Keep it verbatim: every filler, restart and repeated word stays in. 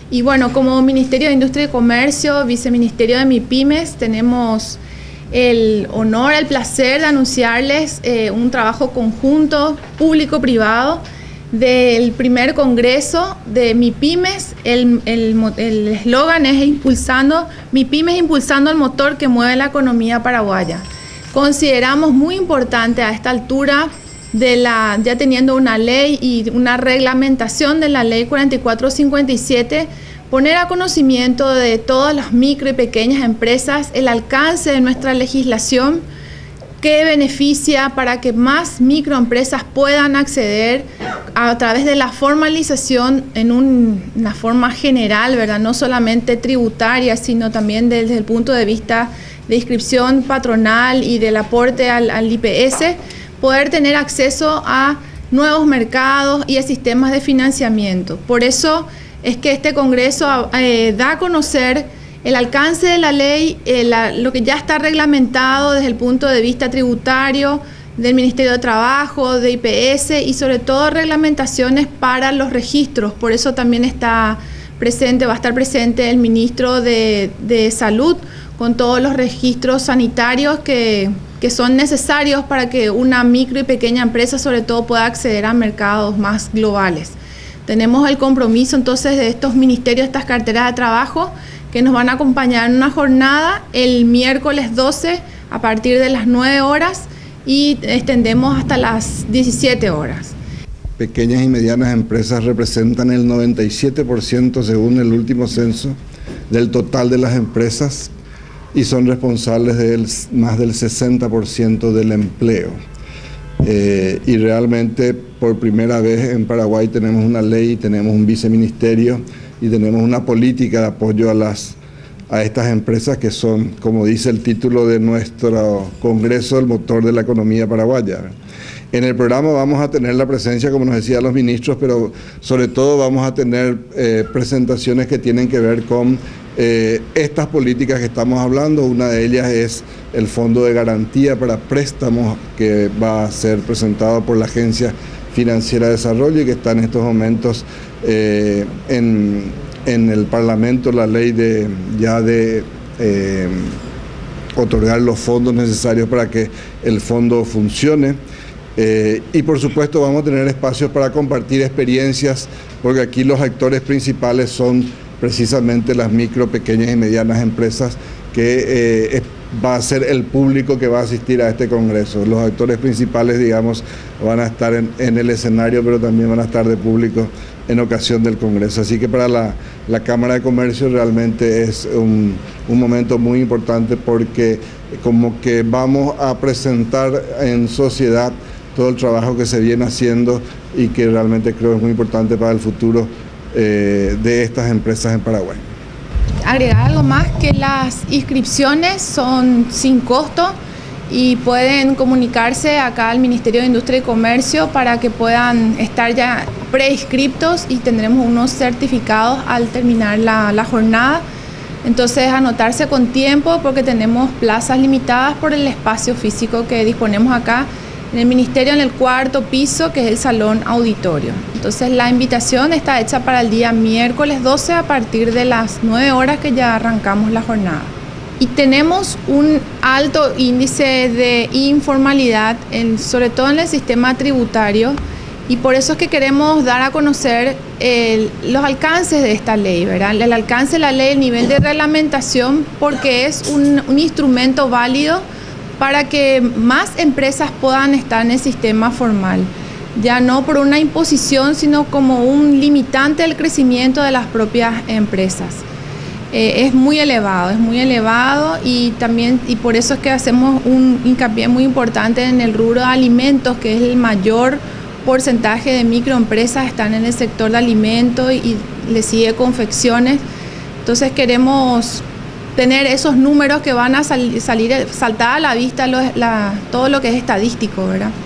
Y bueno, como Ministerio de Industria y Comercio, Viceministerio de MIPYMES, tenemos el honor, el placer de anunciarles eh, un trabajo conjunto público-privado del primer congreso de MIPYMES. El eslogan es impulsando, MIPYMES impulsando el motor que mueve la economía paraguaya. Consideramos muy importante a esta altura, de la, ya teniendo una ley y una reglamentación de la ley cuarenta y cuatro cincuenta y siete, poner a conocimiento de todas las micro y pequeñas empresas el alcance de nuestra legislación que beneficia para que más microempresas puedan acceder a través de la formalización en un, una forma general, ¿verdad? No solamente tributaria, sino también desde el punto de vista de inscripción patronal y del aporte al, al I P S, poder tener acceso a nuevos mercados y a sistemas de financiamiento. Por eso es que este Congreso eh, da a conocer el alcance de la ley, eh, la, lo que ya está reglamentado desde el punto de vista tributario, del Ministerio de Trabajo, de I P S y sobre todo reglamentaciones para los registros. Por eso también está presente, va a estar presente el Ministro de, de Salud con todos los registros sanitarios que, que son necesarios para que una micro y pequeña empresa sobre todo pueda acceder a mercados más globales. Tenemos el compromiso entonces de estos ministerios, estas carteras de trabajo que nos van a acompañar en una jornada el miércoles doce a partir de las nueve horas y extendemos hasta las diecisiete horas. Pequeñas y medianas empresas representan el noventa y siete por ciento según el último censo del total de las empresas y son responsables de más del sesenta por ciento del empleo. Eh, y realmente por primera vez en Paraguay tenemos una ley, tenemos un viceministerio y tenemos una política de apoyo a, las, a estas empresas que son, como dice el título de nuestro congreso, el motor de la economía paraguaya. En el programa vamos a tener la presencia, como nos decían los ministros, pero sobre todo vamos a tener eh, presentaciones que tienen que ver con eh, estas políticas que estamos hablando. Una de ellas es el Fondo de Garantía para Préstamos, que va a ser presentado por la Agencia Financiera de Desarrollo y que está en estos momentos eh, en, en el Parlamento, la ley de ya de eh, otorgar los fondos necesarios para que el fondo funcione. Eh, y por supuesto vamos a tener espacios para compartir experiencias, porque aquí los actores principales son precisamente las micro, pequeñas y medianas empresas, que eh, va a ser el público que va a asistir a este congreso. Los actores principales, digamos, van a estar en, en el escenario, pero también van a estar de público en ocasión del congreso. Así que para la, la Cámara de Comercio realmente es un, un momento muy importante, porque como que vamos a presentar en sociedad todo el trabajo que se viene haciendo y que realmente creo es muy importante para el futuro eh, de estas empresas en Paraguay. Agregar algo más, que las inscripciones son sin costo y pueden comunicarse acá al Ministerio de Industria y Comercio para que puedan estar ya preinscriptos y tendremos unos certificados al terminar la, la jornada. Entonces anotarse con tiempo porque tenemos plazas limitadas por el espacio físico que disponemos acá en el Ministerio, en el cuarto piso, que es el Salón Auditorio. Entonces la invitación está hecha para el día miércoles doce a partir de las nueve horas que ya arrancamos la jornada. Y tenemos un alto índice de informalidad, en, sobre todo en el sistema tributario, y por eso es que queremos dar a conocer el, los alcances de esta ley, ¿verdad? El alcance de la ley, el nivel de reglamentación, porque es un, un instrumento válido para que más empresas puedan estar en el sistema formal, ya no por una imposición, sino como un limitante del crecimiento de las propias empresas. Eh, es muy elevado, es muy elevado y también, y por eso es que hacemos un hincapié muy importante en el rubro de alimentos, que es el mayor porcentaje de microempresas están en el sector de alimentos y, y le sigue confecciones. Entonces queremos tener esos números que van a sal, salir, saltar a la vista lo, la, todo lo que es estadístico, ¿verdad?